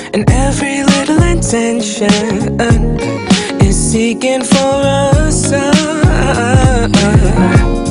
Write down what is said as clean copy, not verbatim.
and every little intention is seeking for a sign.